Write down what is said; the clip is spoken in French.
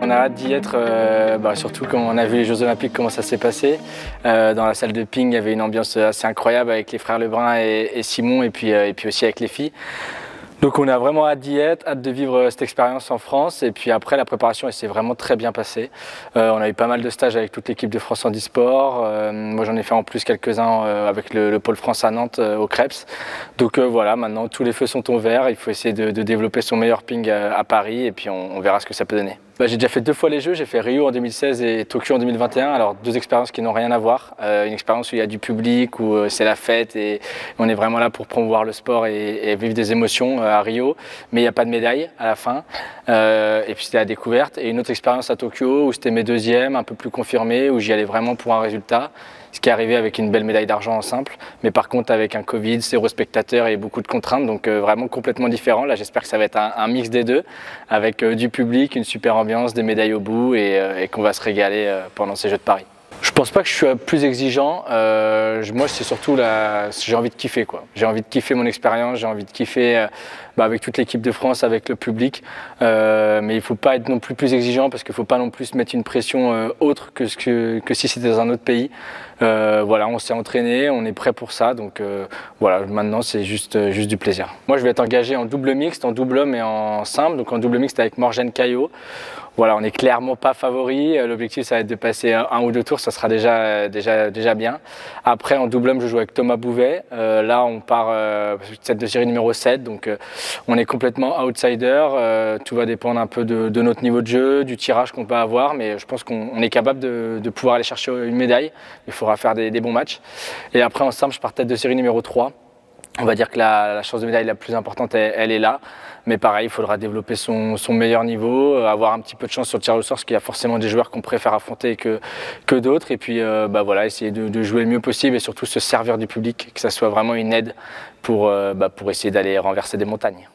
On a hâte d'y être, surtout quand on a vu les Jeux Olympiques, comment ça s'est passé. Dans la salle de ping, il y avait une ambiance assez incroyable avec les frères Lebrun et Simon, et puis aussi avec les filles. Donc on a vraiment hâte d'y être, hâte de vivre cette expérience en France. Et puis après, la préparation, elle s'est vraiment très bien passée. On a eu pas mal de stages avec toute l'équipe de France Handisport. Moi, j'en ai fait en plus quelques-uns avec le pôle France à Nantes, au Krebs. Donc voilà, maintenant, tous les feux sont au vert. Il faut essayer de développer son meilleur ping à Paris, et puis on verra ce que ça peut donner. J'ai déjà fait 2 fois les Jeux, j'ai fait Rio en 2016 et Tokyo en 2021, alors 2 expériences qui n'ont rien à voir. Une expérience où il y a du public, où c'est la fête et on est vraiment là pour promouvoir le sport et vivre des émotions à Rio, mais il n'y a pas de médaille à la fin. Et puis c'était la découverte. Et une autre expérience à Tokyo où c'était mes 2e, un peu plus confirmés, où j'y allais vraiment pour un résultat. Ce qui est arrivé avec une belle médaille d'argent en simple, mais par contre avec un Covid, 0 spectateurs et beaucoup de contraintes, donc vraiment complètement différent. Là, j'espère que ça va être un mix des deux, avec du public, une super ambiance, des médailles au bout et qu'on va se régaler pendant ces Jeux de Paris. Je pense pas que je suis plus exigeant. Moi, c'est surtout j'ai envie de kiffer, quoi. J'ai envie de kiffer mon expérience, j'ai envie de kiffer avec toute l'équipe de France, avec le public. Mais il faut pas être non plus exigeant, parce qu'il faut pas non plus mettre une pression autre que si c'était dans un autre pays. Voilà, on s'est entraîné, on est prêt pour ça. Donc voilà, maintenant c'est juste du plaisir. Moi, je vais être engagé en double mixte, en double homme et en simple. Donc en double mixte avec Morgane Caillot. Voilà, on n'est clairement pas favori. L'objectif, ça va être de passer 1 ou 2 tours, ça sera déjà bien. Après, en double homme, je joue avec Thomas Bouvet. Là, on part set de série numéro 7, donc on est complètement outsider. Tout va dépendre un peu de notre niveau de jeu, du tirage qu'on peut avoir, mais je pense qu'on est capable de pouvoir aller chercher une médaille. Il faudra faire des bons matchs. Et après, en simple, je pars tête de série numéro 3. On va dire que la chance de médaille la plus importante, elle est là. Mais pareil, il faudra développer son meilleur niveau, avoir un petit peu de chance sur le tir au sort, parce qu'il y a forcément des joueurs qu'on préfère affronter que d'autres. Et puis voilà, essayer de jouer le mieux possible et surtout se servir du public, que ça soit vraiment une aide pour essayer d'aller renverser des montagnes.